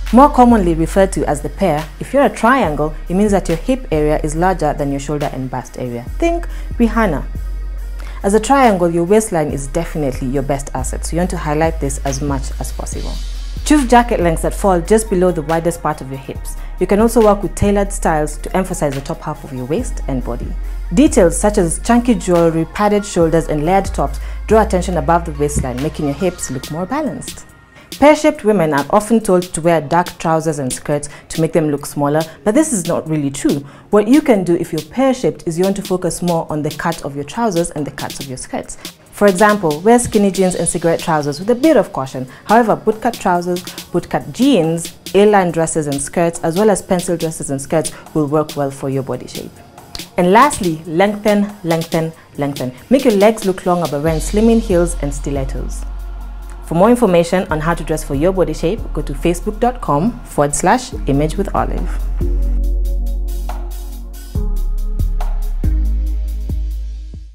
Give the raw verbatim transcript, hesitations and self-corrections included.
More commonly referred to as the pear, if you're a triangle, it means that your hip area is larger than your shoulder and bust area. Think Rihanna. As a triangle, your waistline is definitely your best asset, so you want to highlight this as much as possible. Choose jacket lengths that fall just below the widest part of your hips. You can also work with tailored styles to emphasize the top half of your waist and body. Details such as chunky jewelry, padded shoulders, and layered tops draw attention above the waistline, making your hips look more balanced. Pear-shaped women are often told to wear dark trousers and skirts to make them look smaller, but this is not really true. What you can do if you're pear-shaped is you want to focus more on the cut of your trousers and the cuts of your skirts. For example, wear skinny jeans and cigarette trousers with a bit of caution. However, bootcut trousers, bootcut jeans, A-line dresses and skirts, as well as pencil dresses and skirts will work well for your body shape. And lastly, lengthen, lengthen, lengthen. Make your legs look longer by wearing slimming heels and stilettos. For more information on how to dress for your body shape, go to facebook dot com forward slash image with olive.